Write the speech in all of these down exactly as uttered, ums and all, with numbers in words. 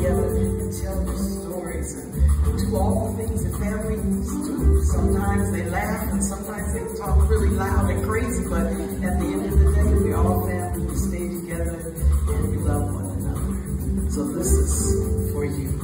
together and tell their stories and do all the things that families do. Sometimes they laugh and sometimes they talk really loud and crazy, but at the end of the day, we're all family. We stay together and we love one another. So this is for you.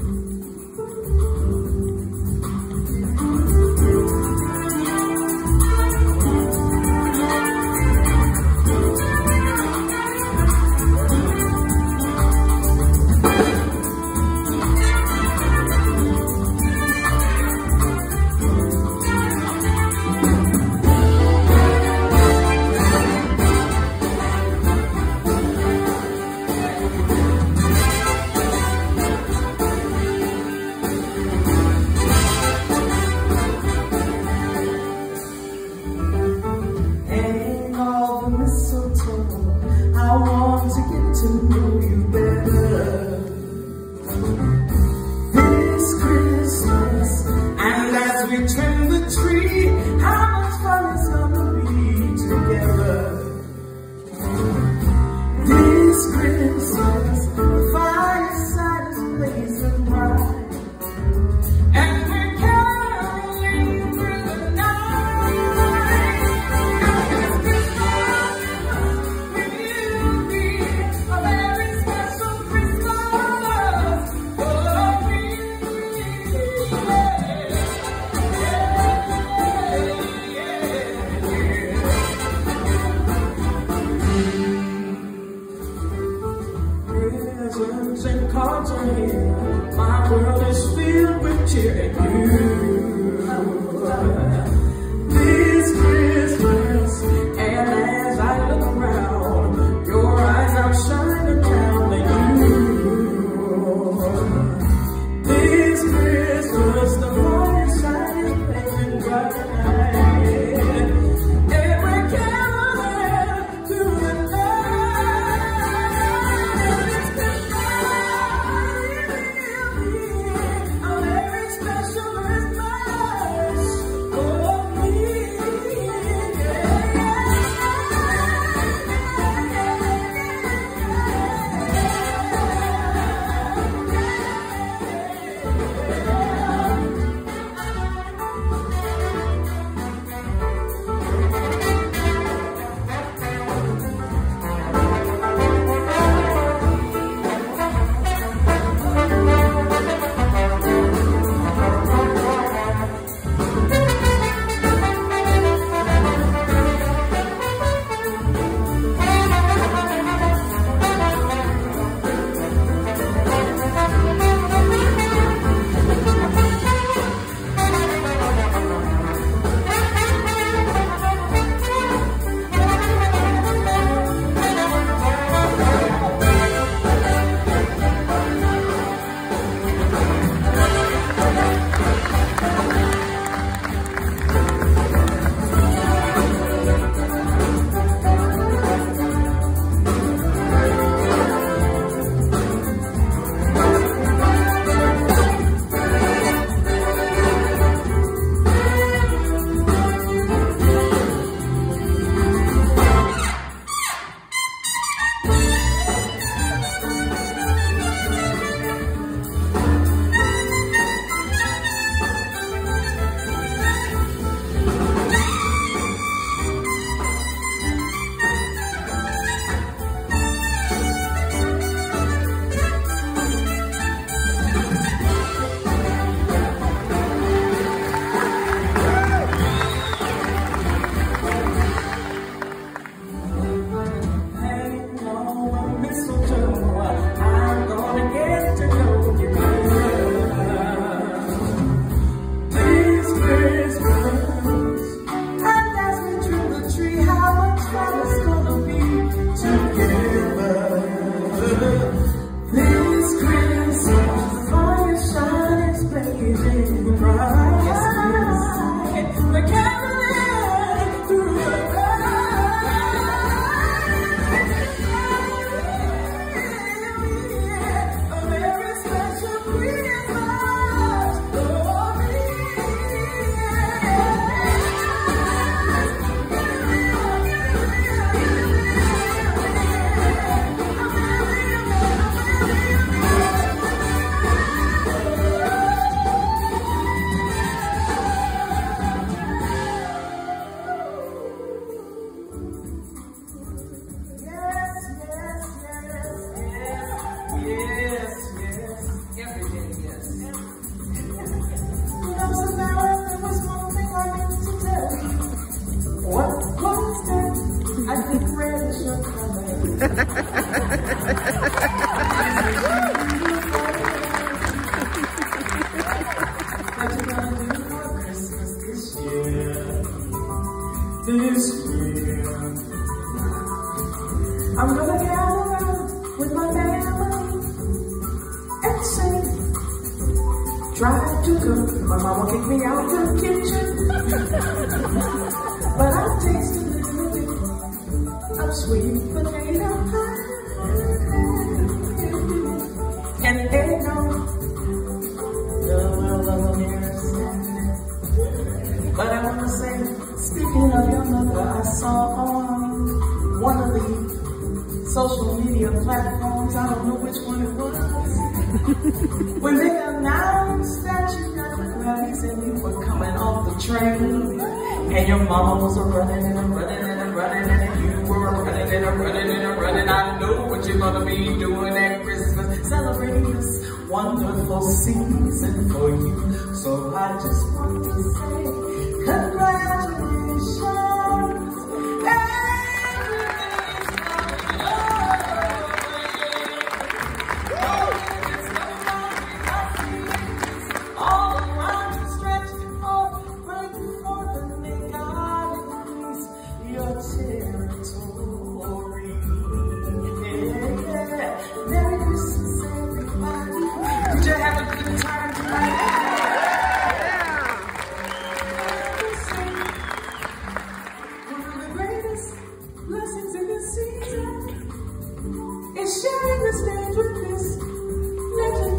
I want to get to know you better this Christmas. And as we trim the tree, how much fun it's gonna be together this Christmas. The fireside is blazing bright. And cards are here. My world is filled with cheer and you. This Christmas, and as I look around, your eyes outshine the town and you. This Christmas, the fireside is blazing bright. Special tried to cook. My mama kicked me out the kitchen. But I tasted a little bit of sweet potato pie. And eggnog. The world of America. But I want to say, speaking of your mother, I saw on one of the social media platforms, I don't know which one it was, when they announced that you got the Grammys and you were coming off the train, and your mama was a running and a running and a running, and you were a running and a running and a running. I know what you're gonna be doing at Christmas, celebrating this wonderful season for you. So I just want to say, congratulations. Sharing the stage with this legend.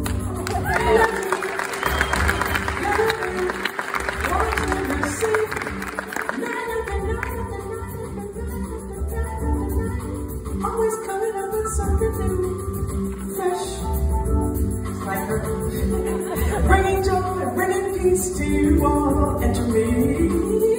Always coming up with something new, fresh. It's like her. Bringing joy, bringing peace to you all and to me.